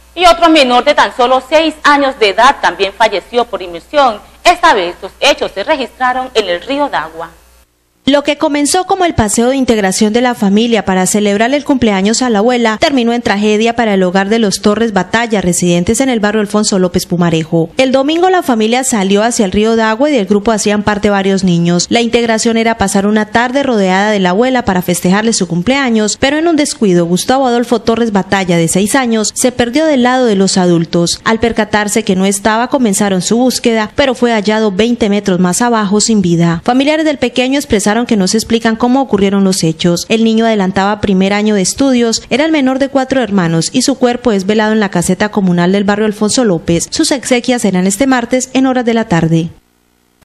Y otro menor de tan solo 6 años de edad también falleció por inmersión. Esta vez los hechos se registraron en el río Dagua. Lo que comenzó como el paseo de integración de la familia para celebrar el cumpleaños a la abuela, terminó en tragedia para el hogar de los Torres Batalla, residentes en el barrio Alfonso López Pumarejo. El domingo la familia salió hacia el río Dagua y del grupo hacían parte varios niños. La integración era pasar una tarde rodeada de la abuela para festejarle su cumpleaños, pero en un descuido, Gustavo Adolfo Torres Batalla, de 6 años, se perdió del lado de los adultos. Al percatarse que no estaba, comenzaron su búsqueda, pero fue hallado 20 metros más abajo sin vida. Familiares del pequeño expresaron que no se explican cómo ocurrieron los hechos. El niño adelantaba primer año de estudios, era el menor de 4 hermanos y su cuerpo es velado en la caseta comunal del barrio Alfonso López. Sus exequias serán este martes en horas de la tarde.